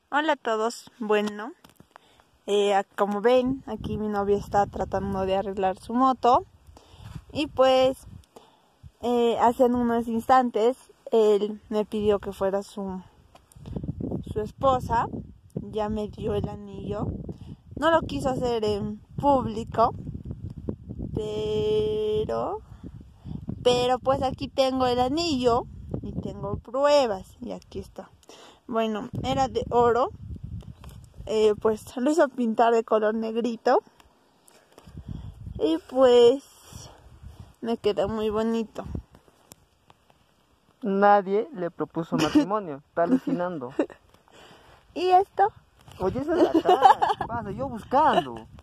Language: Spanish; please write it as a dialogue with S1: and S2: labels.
S1: Hola a todos, bueno, como ven, aquí mi novio está tratando de arreglar su moto y pues hace unos instantes él me pidió que fuera su esposa, ya me dio el anillo, no lo quiso hacer en público, pero pues aquí tengo el anillo y tengo pruebas y aquí está. Bueno, era de oro. Pues lo hizo pintar de color negrito y pues me quedó muy bonito.
S2: Nadie le propuso matrimonio, está alucinando.
S1: ¿Y esto?
S2: Oye, esa es la cara, ¿qué pasa? Yo buscando.